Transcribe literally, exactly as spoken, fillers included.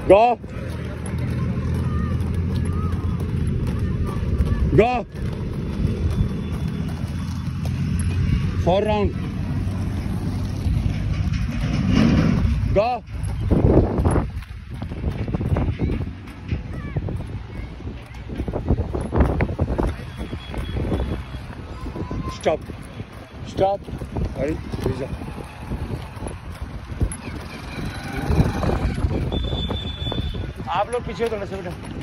Go. Go. Four round. Go. Stop. Stop. Hurry. Visa. आप लोग पीछे थोड़ा सा बेटा।